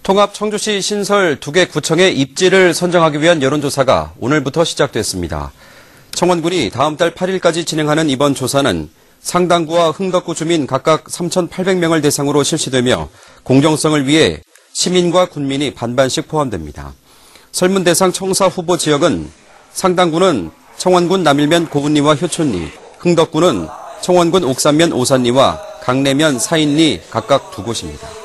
통합 청주시 신설 2개 구청의 입지를 선정하기 위한 여론조사가 오늘부터 시작됐습니다. 청원군이 다음 달 8일까지 진행하는 이번 조사는 상당구와 흥덕구 주민 각각 3,800명을 대상으로 실시되며 공정성을 위해 시민과 군민이 반반씩 포함됩니다. 설문 대상 청사 후보 지역은 상당구는 청원군 남일면 고운리와 효촌리, 흥덕구는 청원군 옥산면 오산리와 강내면 사인리 각각 2곳입니다.